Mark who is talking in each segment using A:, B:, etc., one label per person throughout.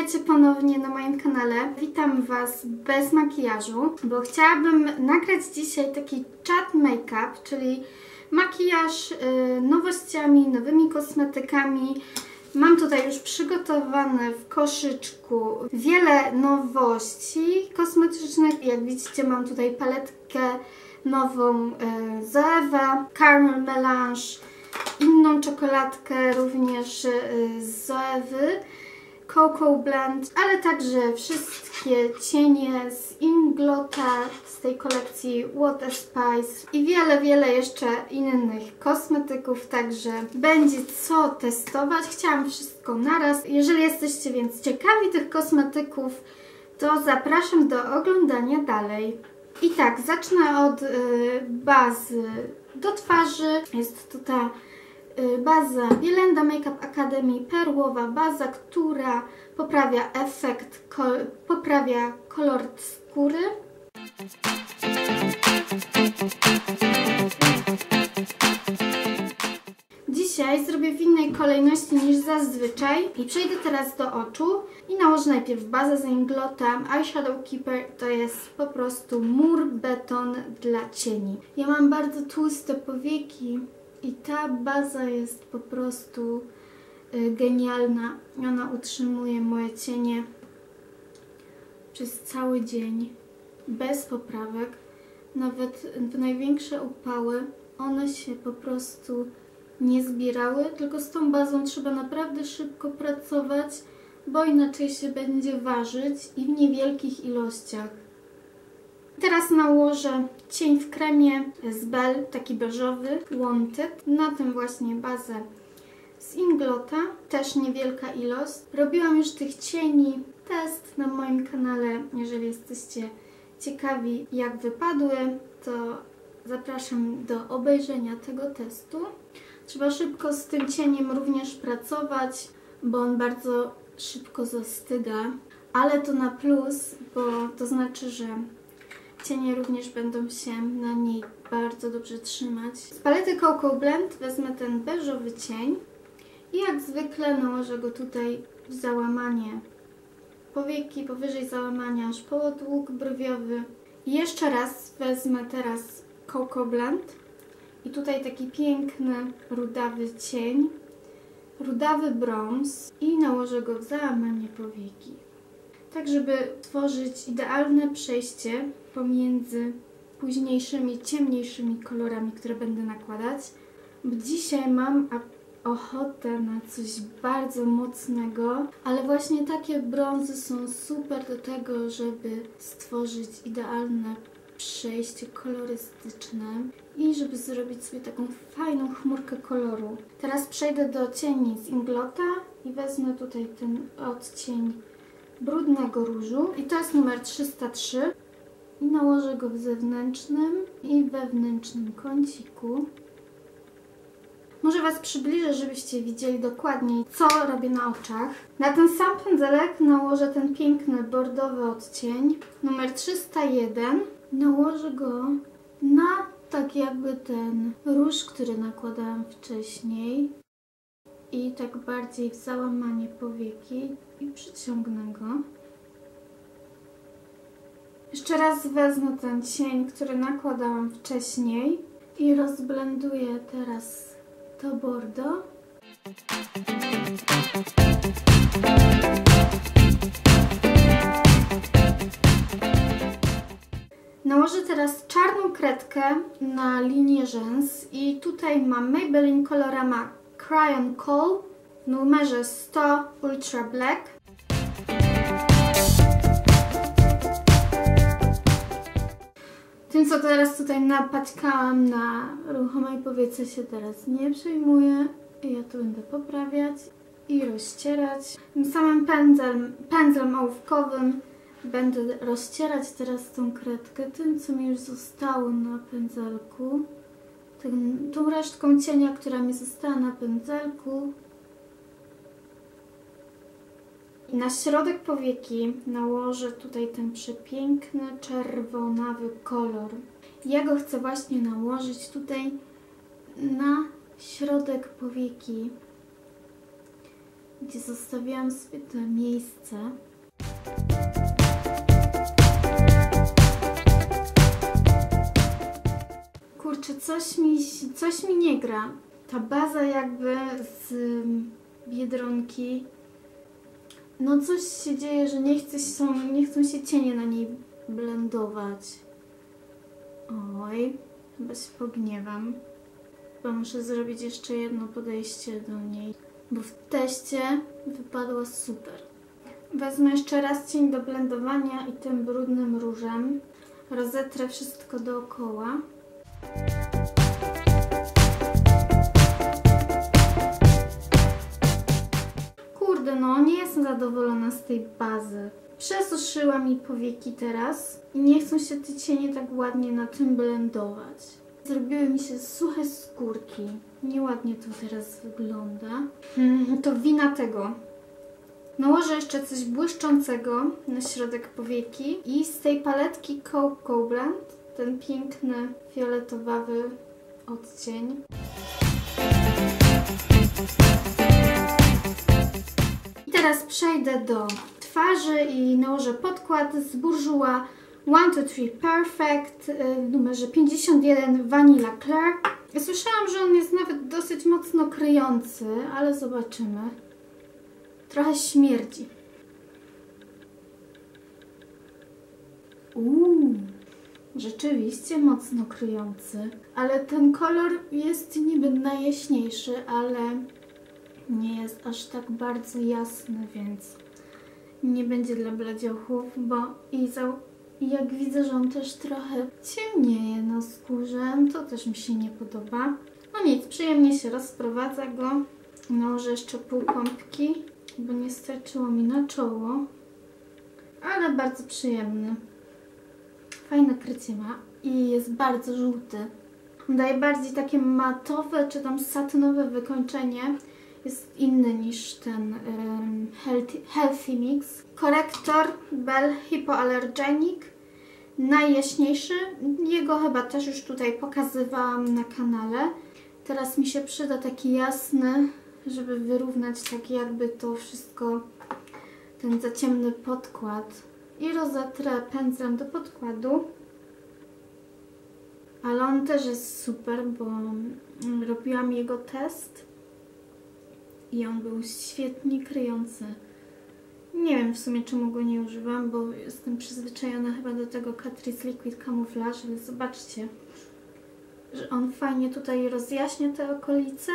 A: Witajcie ponownie na moim kanale. Witam Was bez makijażu, bo chciałabym nagrać dzisiaj taki chat make-up, czyli makijaż nowościami, nowymi kosmetykami. Mam tutaj już przygotowane w koszyczku wiele nowości kosmetycznych. Jak widzicie, mam tutaj paletkę nową Zoeva, Caramel Melange, inną czekoladkę również z Zoewy, Cocoa Blend, ale także wszystkie cienie z Inglota, z tej kolekcji Water Spice i wiele jeszcze innych kosmetyków, także będzie co testować. Chciałam wszystko naraz. Jeżeli jesteście więc ciekawi tych kosmetyków, to zapraszam do oglądania dalej. I tak, zacznę od bazy do twarzy. Jest to ta baza Bielenda Makeup Academy, perłowa baza, która poprawia efekt, poprawia kolor skóry. Dzisiaj zrobię w innej kolejności niż zazwyczaj i przejdę teraz do oczu i nałożę najpierw bazę z Inglota Eyeshadow Keeper. To jest po prostu mur beton dla cieni. Ja mam bardzo tłuste powieki i ta baza jest po prostu genialna. Ona utrzymuje moje cienie przez cały dzień, bez poprawek. Nawet w największe upały one się po prostu nie zbierały, tylko z tą bazą trzeba naprawdę szybko pracować, bo inaczej się będzie ważyć i w niewielkich ilościach. Teraz nałożę cień w kremie z Belle, taki beżowy, Wanted. Na tym właśnie bazę z Inglota, też niewielka ilość. Robiłam już tych cieni test na moim kanale. Jeżeli jesteście ciekawi, jak wypadły, to zapraszam do obejrzenia tego testu. Trzeba szybko z tym cieniem również pracować, bo on bardzo szybko zastyga, ale to na plus, bo to znaczy, że cienie również będą się na niej bardzo dobrze trzymać. Z palety Cocoa Blend wezmę ten beżowy cień i jak zwykle nałożę go tutaj w załamanie powieki, powyżej załamania, aż po łuk brwiowy. I jeszcze raz wezmę teraz Cocoa Blend i tutaj taki piękny, rudawy cień, rudawy brąz i nałożę go w załamanie powieki. Tak, żeby tworzyć idealne przejście pomiędzy późniejszymi, ciemniejszymi kolorami, które będę nakładać. Bo dzisiaj mam ochotę na coś bardzo mocnego, ale właśnie takie brązy są super do tego, żeby stworzyć idealne przejście kolorystyczne i żeby zrobić sobie taką fajną chmurkę koloru. Teraz przejdę do cieni z Inglota i wezmę tutaj ten odcień brudnego różu i to jest numer 303 i nałożę go w zewnętrznym i wewnętrznym kąciku. Może Was przybliżę, żebyście widzieli dokładniej, co robię na oczach. Na ten sam pędzelek nałożę ten piękny bordowy odcień numer 301. Nałożę go na tak jakby ten róż, który nakładałam wcześniej i tak bardziej w załamanie powieki i przyciągnę go. Jeszcze raz wezmę ten cień, który nakładałam wcześniej i rozblenduję teraz to bordo. Nałożę teraz czarną kredkę na linię rzęs i tutaj mam Maybelline Colorama Crayon Kohl w numerze 100 Ultra Black. Tym, co teraz tutaj napaćkałam na ruchomej powiece, się teraz nie przejmuję. Ja to będę poprawiać i rozcierać. Tym samym pędzlem ołówkowym będę rozcierać teraz tą kredkę tym, co mi już zostało na pędzelku. Tą resztką cienia, która mi została na pędzelku. I na środek powieki nałożę tutaj ten przepiękny, czerwonawy kolor. Ja go chcę właśnie nałożyć tutaj na środek powieki. gdzie zostawiłam sobie to miejsce. Kurczę, coś mi nie gra. Ta baza jakby z Biedronki. No coś się dzieje, że nie chcą się cienie na niej blendować. Oj, chyba się pogniewam. Chyba muszę zrobić jeszcze jedno podejście do niej, bo w teście wypadła super. Wezmę jeszcze raz cień do blendowania i tym brudnym różem rozetrę wszystko dookoła. Kurde, no nie jestem zadowolona z tej bazy. Przesuszyła mi powieki teraz i nie chcą się te cienie tak ładnie na tym blendować. Zrobiły mi się suche skórki. Nieładnie to teraz wygląda. To wina tego. Nałożę jeszcze coś błyszczącego na środek powieki i z tej paletki Cocoa Blend ten piękny fioletowawy odcień. I teraz przejdę do twarzy i nałożę podkład z Bourjois 1, 2, 3 Perfect w numerze 51 Vanilla Clair. Słyszałam, że on jest nawet dosyć mocno kryjący, ale zobaczymy. Trochę śmierdzi. Rzeczywiście mocno kryjący, ale ten kolor jest niby najjaśniejszy, ale nie jest aż tak bardzo jasny, więc nie będzie dla bladziochów, bo jak widzę, że on też trochę ciemnieje na skórze, to też mi się nie podoba. No nic, przyjemnie się rozprowadza go. Nałożę jeszcze pół pompki, bo nie starczyło mi na czoło, ale bardzo przyjemny. Fajne krycie ma i jest bardzo żółty. Daje bardziej takie matowe czy tam satynowe wykończenie. Jest inny niż ten Healthy Mix. Korektor Bell Hypoallergenic. Najjaśniejszy. Jego chyba też już tutaj pokazywałam na kanale. Teraz mi się przyda taki jasny, żeby wyrównać tak jakby to wszystko, ten za ciemny podkład. I rozetrę pędzlem do podkładu. Ale on też jest super, bo robiłam jego test i on był świetnie kryjący. Nie wiem w sumie czemu go nie używam, bo jestem przyzwyczajona chyba do tego Catrice Liquid Camouflage, ale zobaczcie, że on fajnie tutaj rozjaśnia te okolice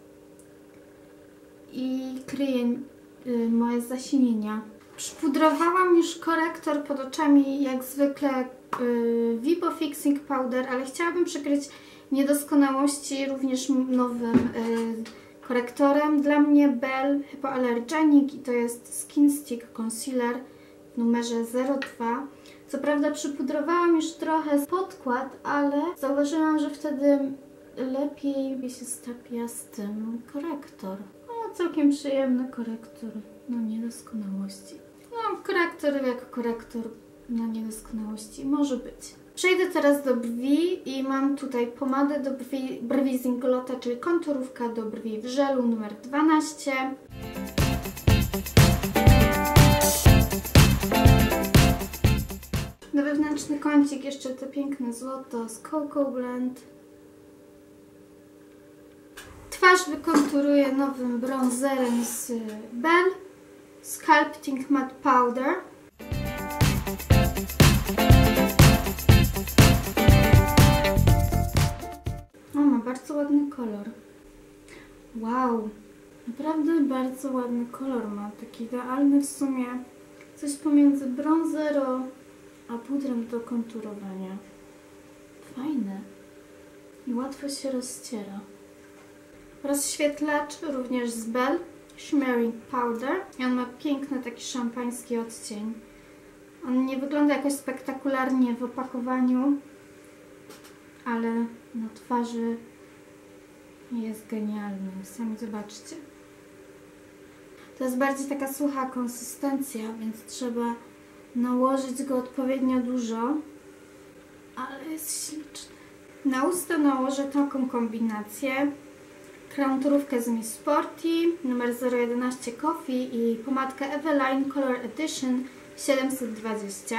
A: i kryje moje zasinienia. Przypudrowałam już korektor pod oczami, jak zwykle Vipo Fixing Powder, ale chciałabym przykryć niedoskonałości również nowym korektorem. Dla mnie Bell Hypoallergenic i to jest Skin Stick Concealer w numerze 02. Co prawda przypudrowałam już trochę podkład, ale zauważyłam, że wtedy lepiej mi się stapia z tym korektor. No, całkiem przyjemny korektor na niedoskonałości. No, korektor jak korektor na niedoskonałości może być. Przejdę teraz do brwi i mam tutaj pomadę do brwi z Inglota, czyli konturówka do brwi w żelu numer 12. Na wewnętrzny kącik jeszcze to piękne złoto z Cocoa Blend. Twarz wykonturuję nowym bronzerem z Bell Sculpting Matte Powder. O, ma bardzo ładny kolor. Wow, naprawdę bardzo ładny kolor ma. Taki idealny w sumie. Coś pomiędzy bronzero a pudrem do konturowania. Fajne. I łatwo się rozciera. Rozświetlacz również z Bell Shimmering Powder. I on ma piękny taki szampański odcień. On nie wygląda jakoś spektakularnie w opakowaniu, ale na twarzy jest genialny. Sami zobaczcie. To jest bardziej taka sucha konsystencja, więc trzeba nałożyć go odpowiednio dużo, ale jest śliczny. Na usta nałożę taką kombinację konturówkę z Miss Sporty numer 011 Coffee i pomadkę Eveline Color Edition 720.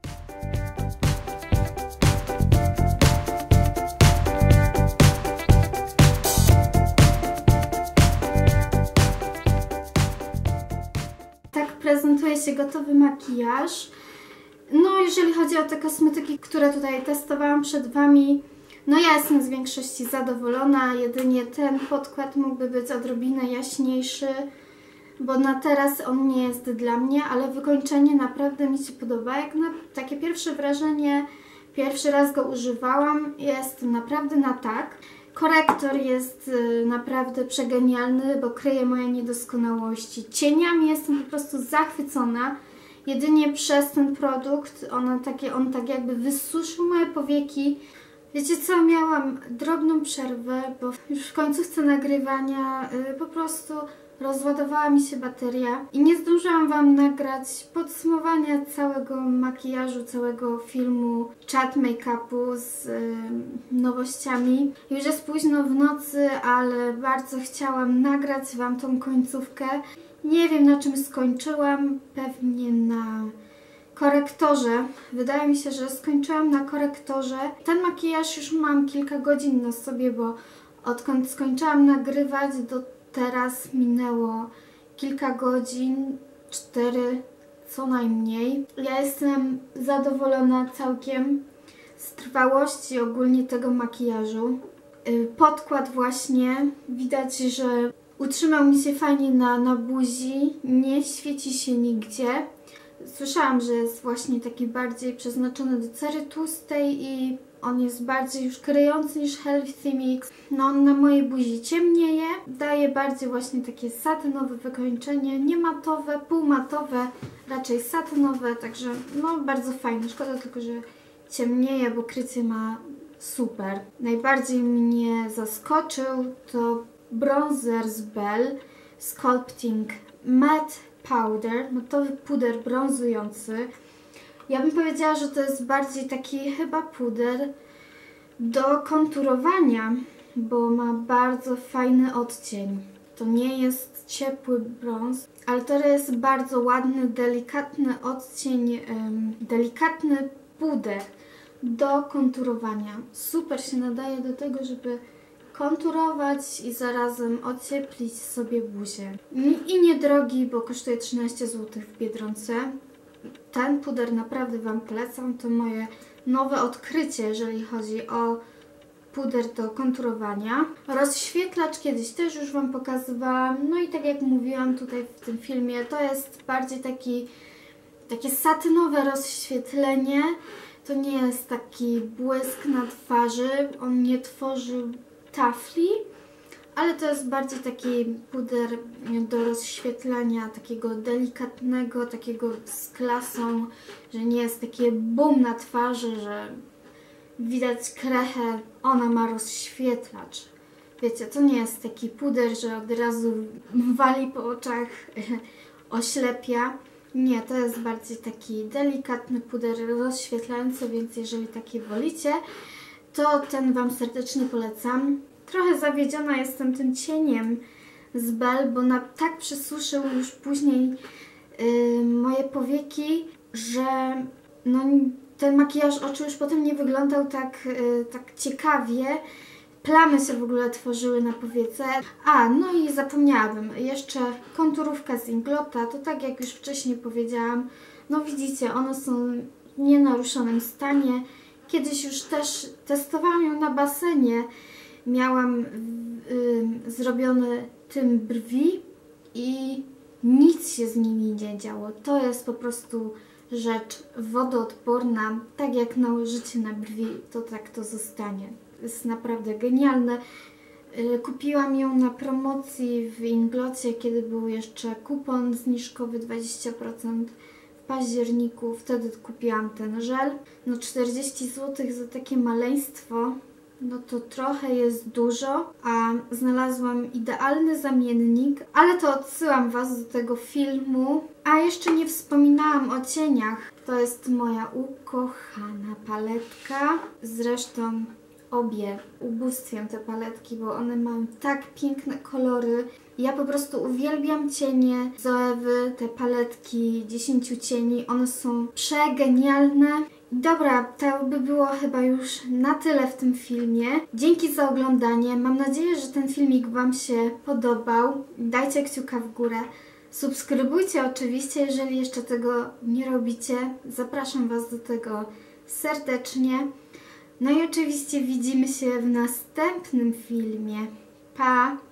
A: Tak prezentuje się gotowy makijaż. No, jeżeli chodzi o te kosmetyki, które tutaj testowałam przed Wami, no ja jestem z większości zadowolona, jedynie ten podkład mógłby być odrobinę jaśniejszy, bo na teraz on nie jest dla mnie, ale wykończenie naprawdę mi się podoba. Jak na takie pierwsze wrażenie, pierwszy raz go używałam, jest naprawdę na tak. Korektor jest naprawdę przegenialny, bo kryje moje niedoskonałości. Cieniami jestem po prostu zachwycona. Jedynie przez ten produkt on tak jakby wysuszył moje powieki. Wiecie co, miałam drobną przerwę, bo już w końcówce nagrywania po prostu rozładowała mi się bateria i nie zdążyłam Wam nagrać podsumowania całego makijażu, całego filmu Chat Make-upu z nowościami. Już jest późno w nocy, ale bardzo chciałam nagrać Wam tą końcówkę. Nie wiem, na czym skończyłam, pewnie na korektorze. Wydaje mi się, że skończyłam na korektorze. Ten makijaż już mam kilka godzin na sobie, bo odkąd skończyłam nagrywać do teraz minęło kilka godzin, 4 co najmniej. Ja jestem zadowolona całkiem z trwałości ogólnie tego makijażu. Podkład właśnie, widać, że utrzymał mi się fajnie na buzi, nie świeci się nigdzie. Słyszałam, że jest właśnie taki bardziej przeznaczony do cery tłustej i on jest bardziej już kryjący niż Healthy Mix. No on na mojej buzi ciemnieje, daje bardziej właśnie takie satynowe wykończenie, nie matowe, półmatowe, raczej satynowe, także no bardzo fajne. Szkoda tylko, że ciemnieje, bo krycie ma super. Najbardziej mnie zaskoczył to bronzer z Belle Sculpting Matte Powder, matowy puder brązujący. Ja bym powiedziała, że to jest bardziej taki chyba puder do konturowania, bo ma bardzo fajny odcień. To nie jest ciepły brąz, ale to jest bardzo ładny, delikatny odcień, delikatny puder do konturowania. Super się nadaje do tego, żeby konturować i zarazem ocieplić sobie buzię. I niedrogi, bo kosztuje 13 zł w Biedronce. Ten puder naprawdę Wam polecam. To moje nowe odkrycie, jeżeli chodzi o puder do konturowania. Rozświetlacz kiedyś też już Wam pokazywałam. No i tak jak mówiłam tutaj w tym filmie, to jest bardziej takie satynowe rozświetlenie. To nie jest taki błysk na twarzy. On nie tworzy tafli, ale to jest bardziej taki puder do rozświetlenia, takiego delikatnego, takiego z klasą, że nie jest takie bum na twarzy, że widać krechę, ona ma rozświetlacz. Wiecie, to nie jest taki puder, że od razu wali po oczach, oślepia. Nie, to jest bardziej taki delikatny puder rozświetlający, więc jeżeli taki wolicie, to ten Wam serdecznie polecam. Trochę zawiedziona jestem tym cieniem z Belle, bo tak przysuszył już później moje powieki, że no, ten makijaż oczu już potem nie wyglądał tak ciekawie. Plamy się w ogóle tworzyły na powiece. No i zapomniałabym, jeszcze konturówka z Inglota, to tak jak już wcześniej powiedziałam, no widzicie, one są w nienaruszonym stanie. Kiedyś już też testowałam ją na basenie, miałam zrobione tym brwi i nic się z nimi nie działo. To jest po prostu rzecz wodoodporna, tak jak nałożycie na brwi, to tak to zostanie. Jest naprawdę genialne. Kupiłam ją na promocji w Inglocie, kiedy był jeszcze kupon zniżkowy 20%. W październiku, wtedy kupiłam ten żel. No 40 zł za takie maleństwo, no to trochę jest dużo, a znalazłam idealny zamiennik, ale to odsyłam Was do tego filmu. A jeszcze nie wspominałam o cieniach. To jest moja ukochana paletka. Zresztą obie ubóstwiam te paletki, bo one mają tak piękne kolory. Ja po prostu uwielbiam cienie Zoewy, te paletki 10 cieni, one są przegenialne. Dobra, to by było chyba już na tyle w tym filmie. Dzięki za oglądanie. Mam nadzieję, że ten filmik Wam się podobał. Dajcie kciuka w górę. Subskrybujcie oczywiście, jeżeli jeszcze tego nie robicie. Zapraszam Was do tego serdecznie. No i oczywiście widzimy się w następnym filmie. Pa!